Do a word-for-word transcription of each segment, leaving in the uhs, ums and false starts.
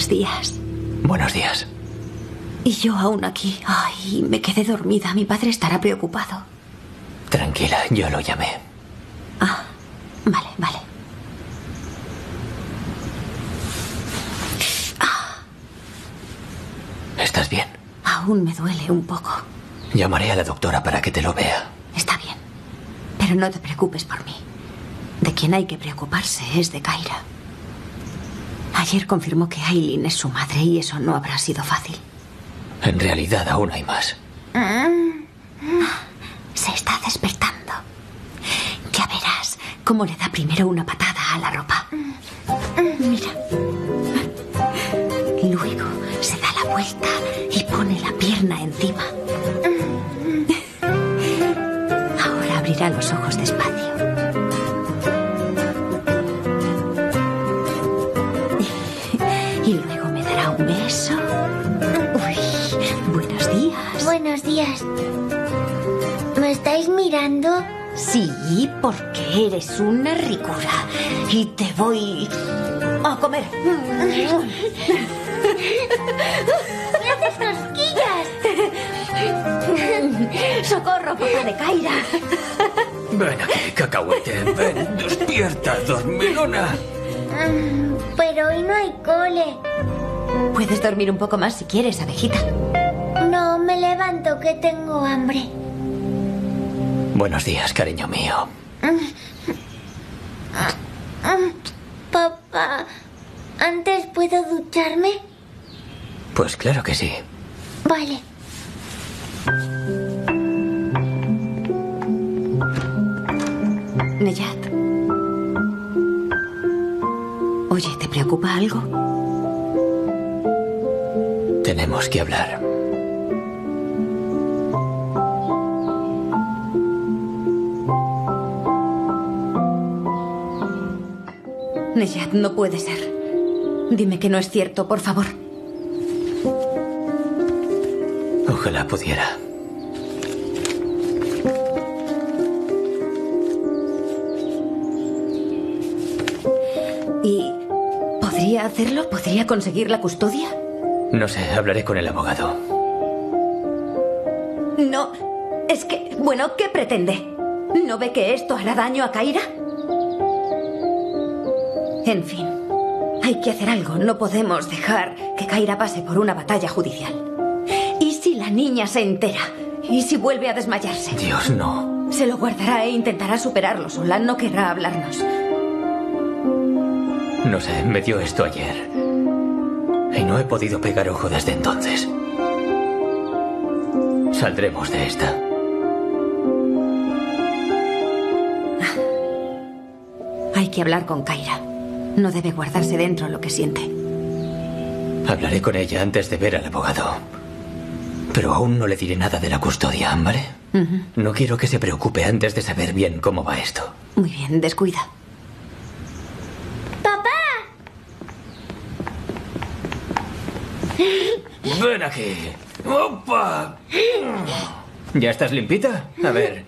Buenos días. Buenos días. Y yo aún aquí. Ay, me quedé dormida. Mi padre estará preocupado. Tranquila, yo lo llamé. Ah, vale, vale. Ah. ¿Estás bien? Aún me duele un poco. Llamaré a la doctora para que te lo vea. Está bien. Pero no te preocupes por mí. De quien hay que preocuparse es de Kyra. Ayer confirmó que Aileen es su madre y eso no habrá sido fácil. En realidad aún hay más. Se está despertando. Ya verás cómo le da primero una patada a la ropa. Mira. Luego se da la vuelta y pone la pierna encima. Ahora abrirá los ojos despacio. Y, y luego me dará un beso. Uy, buenos días. Buenos días. ¿Me estáis mirando? Sí, porque eres una ricura. Y te voy a comer. ¡Me haces cosquillas! ¡Socorro, papá de Kyra! Ven aquí, cacahuete. Ven, despierta, dormilona. Mm, Pero hoy no hay cole. Puedes dormir un poco más si quieres, abejita. No, me levanto que tengo hambre. Buenos días, cariño mío. Papá, ¿antes puedo ducharme? Pues claro que sí. Vale. Neyat. Oye, ¿te preocupa algo? Tenemos que hablar. Neyat, no puede ser. Dime que no es cierto, por favor. Ojalá pudiera. ¿Y podría hacerlo? ¿Podría conseguir la custodia? No sé, hablaré con el abogado. No, es que... Bueno, ¿qué pretende? ¿No ve que esto hará daño a Kyra? En fin, hay que hacer algo. No podemos dejar que Kyra pase por una batalla judicial. ¿Y si la niña se entera? ¿Y si vuelve a desmayarse? Dios, no. Se lo guardará e intentará superarlo sola. No querrá hablarnos. No sé, me dio esto ayer. Y no he podido pegar ojo desde entonces. Saldremos de esta. Hay que hablar con Kyra. No debe guardarse dentro lo que siente. Hablaré con ella antes de ver al abogado. Pero aún no le diré nada de la custodia, ¿vale? Uh-huh. No quiero que se preocupe antes de saber bien cómo va esto. Muy bien, descuida. ¡Papá! ¡Ven aquí! ¡Opa! ¿Ya estás limpita? A ver.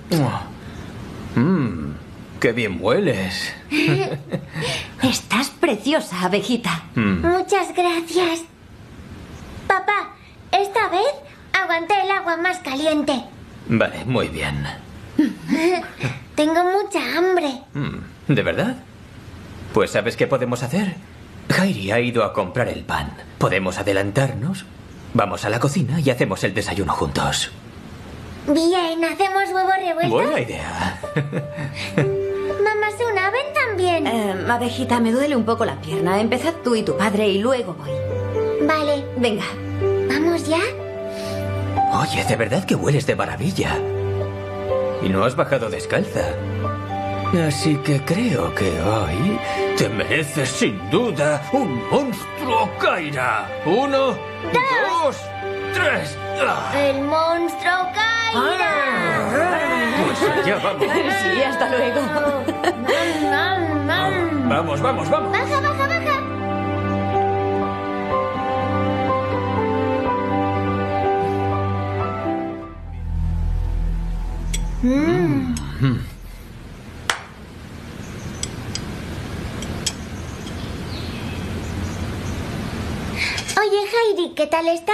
Mmm, qué bien hueles. Estás preciosa, abejita. Mm. Muchas gracias. Papá, esta vez aguanté el agua más caliente. Vale, muy bien. Tengo mucha hambre. Mm, ¿de verdad? Pues ¿sabes qué podemos hacer? Jairi ha ido a comprar el pan. Podemos adelantarnos, vamos a la cocina y hacemos el desayuno juntos. Bien, ¿hacemos huevos revueltos? Buena idea. Mamá Suna, ven también. Eh, abejita, me duele un poco la pierna. Empezad tú y tu padre y luego voy. Vale. Venga. ¿Vamos ya? Oye, de verdad que hueles de maravilla. Y no has bajado descalza. Así que creo que hoy te mereces sin duda un monstruo, Kyra. Uno, dos, dos tres. ¡El monstruo Kyra! Pues allá vamos. Sí, hasta luego. Nom, nom, nom. Vamos, vamos, vamos. Baja, baja, baja. Mm. Mm. Oye, Heidi, ¿qué tal está?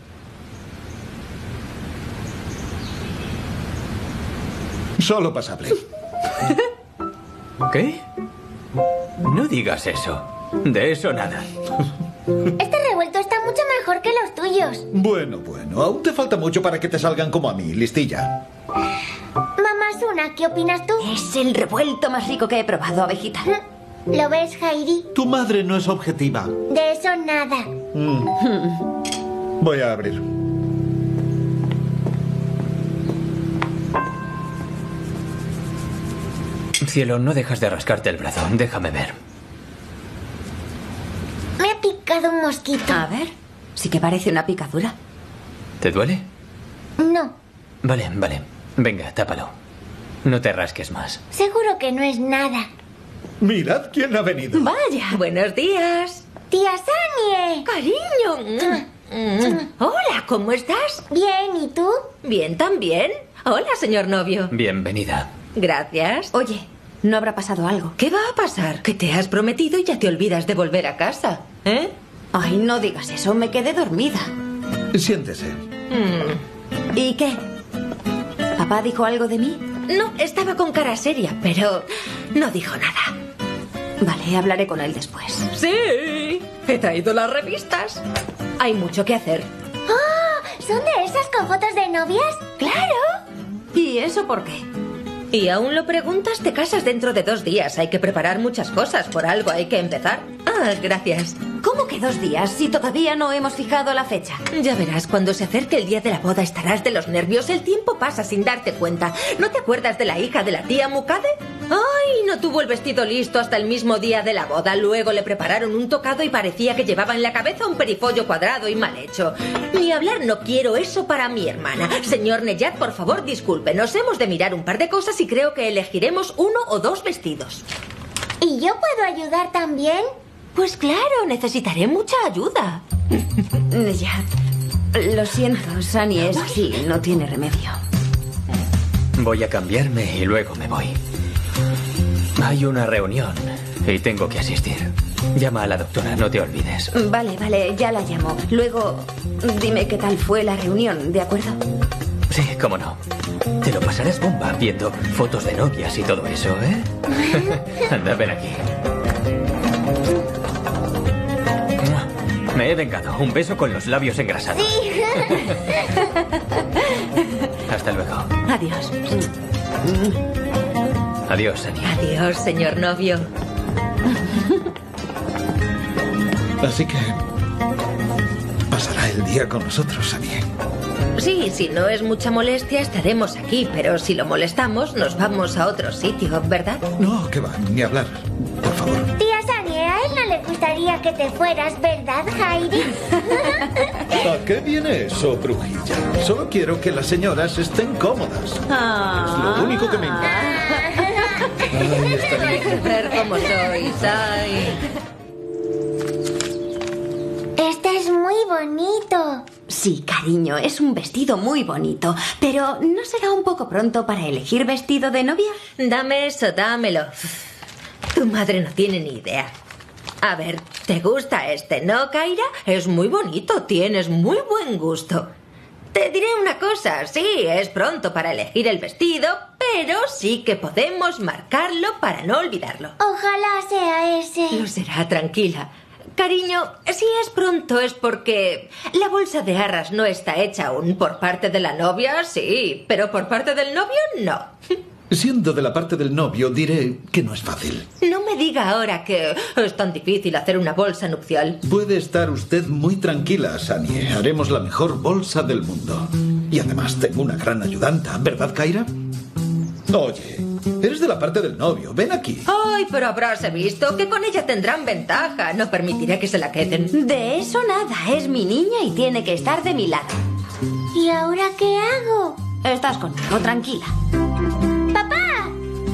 Solo pasable. ¿Qué? No digas eso. De eso nada. Este revuelto está mucho mejor que los tuyos. Bueno, bueno, aún te falta mucho para que te salgan como a mí, listilla. Mamá Suna, ¿qué opinas tú? Es el revuelto más rico que he probado, abejita. ¿Lo ves, Heidi? Tu madre no es objetiva. De eso nada. Mm. Voy a abrir. Cielo, no dejas de rascarte el brazo. Déjame ver. Me ha picado un mosquito. A ver, sí que parece una picadura. ¿Te duele? No, Vale, vale. Venga, tápalo. No te rasques más. seguro que no es nada. Mirad quién ha venido. Vaya, buenos días. Tía Sanie. Cariño. Mm. Hola, ¿cómo estás? Bien, ¿y tú? Bien también. Hola, señor novio. Bienvenida. Gracias. Oye, ¿no habrá pasado algo? ¿Qué va a pasar? Que te has prometido y ya te olvidas de volver a casa. ¿Eh? Ay, no digas eso, me quedé dormida. Siéntese. ¿Y qué? ¿Papá dijo algo de mí? No, estaba con cara seria, pero no dijo nada. Vale, hablaré con él después. Sí, he traído las revistas. Hay mucho que hacer. ¡Oh! ¿Son de esas con fotos de novias? ¡Claro! ¿Y eso por qué? Y aún lo preguntas, te casas dentro de dos días. Hay que preparar muchas cosas, por algo hay que empezar. Ah, gracias. ¿Cómo que dos días si todavía no hemos fijado la fecha? Ya verás, cuando se acerque el día de la boda estarás de los nervios. El tiempo pasa sin darte cuenta. ¿No te acuerdas de la hija de la tía Mukade? ¡Ay! No tuvo el vestido listo hasta el mismo día de la boda. Luego le prepararon un tocado y parecía que llevaba en la cabeza un perifollo cuadrado y mal hecho. Ni hablar, no quiero eso para mi hermana. Señor Neyat, por favor, disculpe. Nos hemos de mirar un par de cosas y creo que elegiremos uno o dos vestidos. ¿Y yo puedo ayudar también? Pues claro, necesitaré mucha ayuda. Ya. Lo siento, Sani es así, no tiene remedio. Voy a cambiarme y luego me voy. Hay una reunión y tengo que asistir. Llama a la doctora, no te olvides. Vale, vale, ya la llamo. Luego, dime qué tal fue la reunión, ¿de acuerdo? Sí, cómo no. Te lo pasarás bomba viendo fotos de novias y todo eso, ¿eh? Anda, ven aquí. Me he vengado. Un beso con los labios engrasados. Sí. Hasta luego. Adiós. Adiós, Annie. Adiós, señor novio. Así que pasará el día con nosotros, Annie. Sí, si no es mucha molestia, estaremos aquí, pero si lo molestamos, nos vamos a otro sitio, ¿verdad? No, que va, ni hablar. Por favor. Tía Sanie, a él no le gustaría que te fueras, ¿verdad, Heidi? ¿A qué viene eso, brujilla? Solo quiero que las señoras estén cómodas. Es lo único que me importa. Ay, está bien. Ver cómo sois, ay. Este es muy bonito. Sí, cariño, es un vestido muy bonito. Pero ¿no será un poco pronto para elegir vestido de novia? Dame eso, dámelo. Tu madre no tiene ni idea. A ver, ¿te gusta este, no, Kaira? Es muy bonito, tienes muy buen gusto. Te diré una cosa, sí, es pronto para elegir el vestido, pero sí que podemos marcarlo para no olvidarlo. Ojalá sea ese. Lo será, tranquila. Cariño, si es pronto es porque la bolsa de arras no está hecha aún. Por parte de la novia, sí, pero por parte del novio, no. Siendo de la parte del novio, diré que no es fácil. No me diga ahora que es tan difícil hacer una bolsa nupcial. Puede estar usted muy tranquila, Sanie. Haremos la mejor bolsa del mundo. Y además tengo una gran ayudanta, ¿verdad, Kaira? Oye, eres de la parte del novio. Ven aquí. Ay, pero habráse visto que con ella tendrán ventaja. No permitiré que se la queden. De eso nada, es mi niña y tiene que estar de mi lado. ¿Y ahora qué hago? Estás conmigo, tranquila. ¡Papá!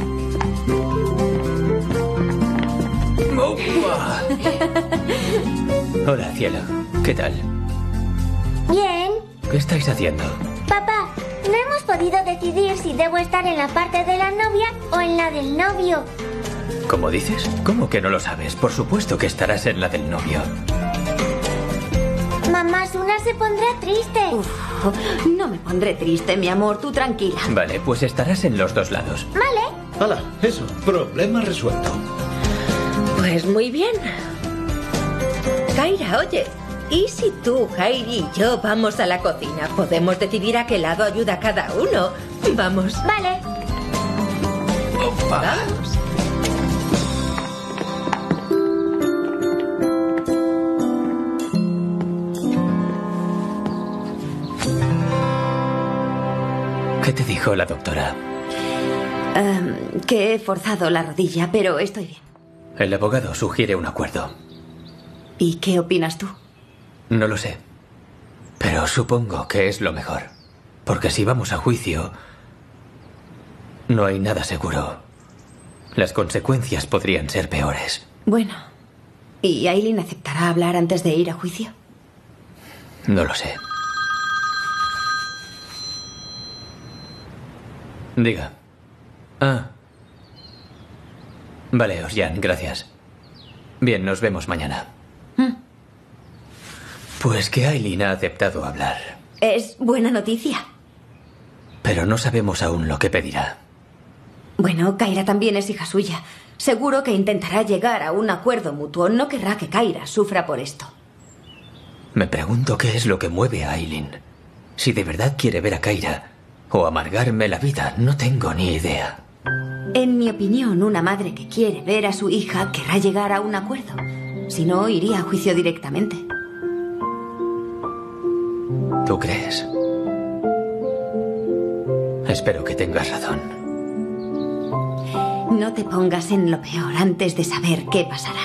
¡Opa! Hola, cielo. ¿Qué tal? Bien. ¿Qué estáis haciendo? Papá, no hemos podido decidir si debo estar en la parte de la novia o en la del novio. ¿Cómo dices? ¿Cómo que no lo sabes? Por supuesto que estarás en la del novio. Mamá Suna se pondrá triste. Uf, no me pondré triste, mi amor. Tú tranquila. Vale, pues estarás en los dos lados. Vale. Hala, eso. Problema resuelto. Pues muy bien. Kaira, oye, ¿y si tú, Hailey y yo vamos a la cocina? Podemos decidir a qué lado ayuda cada uno. Vamos. Vale. Opa. Vamos. ¿Qué te dijo la doctora? Um, que he forzado la rodilla, pero estoy bien. El abogado sugiere un acuerdo. ¿Y qué opinas tú? No lo sé. Pero supongo que es lo mejor. Porque si vamos a juicio, no hay nada seguro. Las consecuencias podrían ser peores. Bueno, ¿y Aileen aceptará hablar antes de ir a juicio? No lo sé. Diga. Ah. Vale, Osjan, gracias. Bien, nos vemos mañana. ¿Mm? Pues que Aileen ha aceptado hablar. Es buena noticia. Pero no sabemos aún lo que pedirá. Bueno, Kaira también es hija suya. Seguro que intentará llegar a un acuerdo mutuo. No querrá que Kaira sufra por esto. Me pregunto qué es lo que mueve a Aileen. Si de verdad quiere ver a Kaira o amargarme la vida, no tengo ni idea. En mi opinión, una madre que quiere ver a su hija querrá llegar a un acuerdo. Si no, iría a juicio directamente. ¿Tú crees? Espero que tengas razón. No te pongas en lo peor antes de saber qué pasará.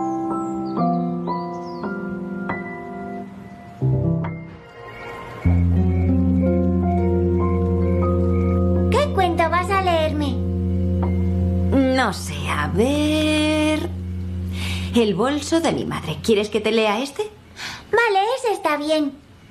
¿Qué cuento vas a leerme? No sé, a ver... El bolso de mi madre. ¿Quieres que te lea este? Vale, ese está bien.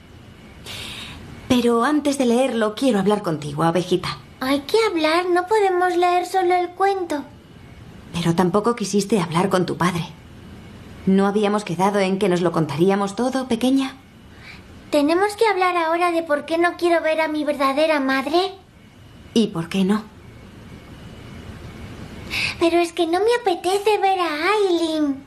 Pero antes de leerlo, quiero hablar contigo, abejita. Hay que hablar, no podemos leer solo el cuento. Pero tampoco quisiste hablar con tu padre. ¿No habíamos quedado en que nos lo contaríamos todo, pequeña? ¿Tenemos que hablar ahora de por qué no quiero ver a mi verdadera madre? ¿Y por qué no? Pero es que no me apetece ver a Aileen.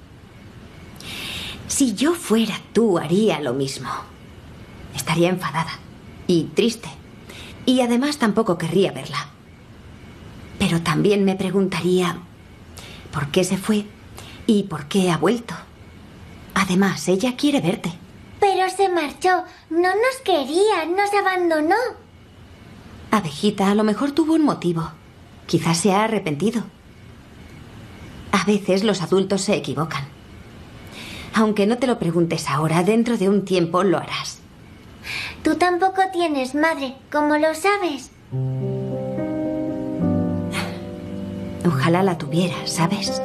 Si yo fuera tú, haría lo mismo. Estaría enfadada y triste. Y además tampoco querría verla. Pero también me preguntaría por qué se fue y por qué ha vuelto. Además, ella quiere verte. Pero se marchó. No nos quería, nos abandonó. Abejita, a lo mejor tuvo un motivo. Quizás se ha arrepentido. A veces los adultos se equivocan. Aunque no te lo preguntes ahora, dentro de un tiempo lo harás. Tú tampoco tienes madre, ¿cómo lo sabes? Ojalá la tuviera, ¿sabes?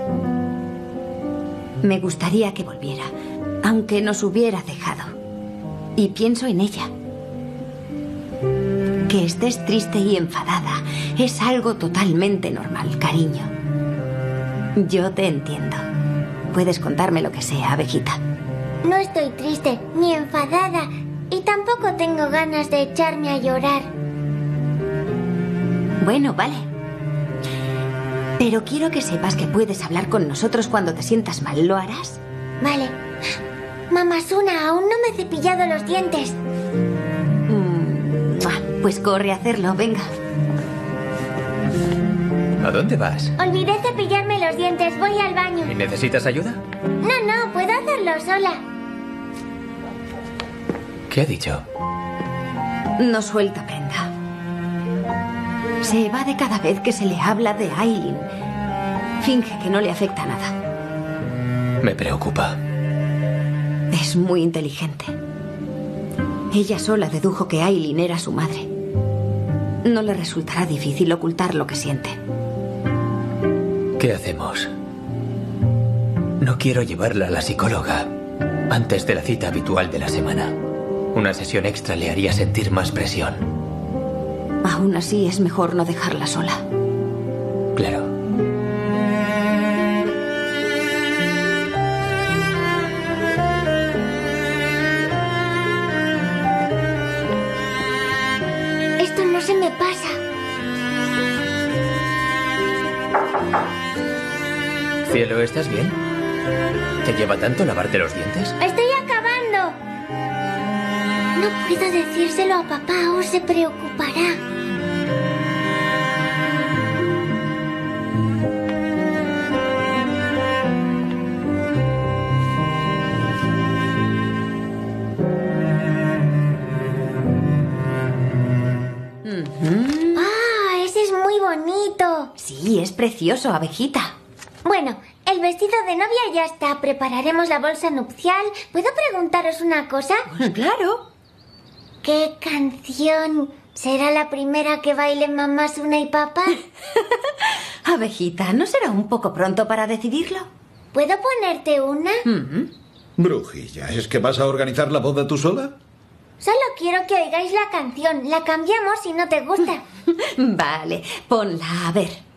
Me gustaría que volviera, aunque nos hubiera dejado. Y pienso en ella. Que estés triste y enfadada es algo totalmente normal, cariño. Yo te entiendo. Puedes contarme lo que sea, abejita. No estoy triste ni enfadada y tampoco tengo ganas de echarme a llorar. Bueno, vale. Pero quiero que sepas que puedes hablar con nosotros cuando te sientas mal. ¿Lo harás? Vale. Mamá Suna, aún no me he cepillado los dientes. Mm, pues corre a hacerlo, venga. ¿A dónde vas? Olvidé cepillarme los dientes, voy al baño. ¿Y necesitas ayuda? No, no, puedo hacerlo sola. ¿Qué ha dicho? No suelta prenda. Se evade cada vez que se le habla de Aileen. Finge que no le afecta nada. Me preocupa. Es muy inteligente. Ella sola dedujo que Aileen era su madre. No le resultará difícil ocultar lo que siente. ¿Qué hacemos? No quiero llevarla a la psicóloga antes de la cita habitual de la semana. Una sesión extra le haría sentir más presión. Aún así, es mejor no dejarla sola. Claro. Cielo, ¿estás bien? ¿Te lleva tanto lavarte los dientes? ¡Estoy acabando! No puedo decírselo a papá o se preocupará. ¡Ah! Ese es muy bonito. Sí, es precioso, abejita. Bueno, el vestido de novia ya está. Prepararemos la bolsa nupcial. ¿Puedo preguntaros una cosa? Claro. ¿Qué canción será la primera que bailen mamá, Suna y papá? Abejita, ¿no será un poco pronto para decidirlo? ¿Puedo ponerte una? Mm. Brujilla, ¿es que vas a organizar la boda tú sola? Solo quiero que oigáis la canción. La cambiamos si no te gusta. Vale, ponla a ver.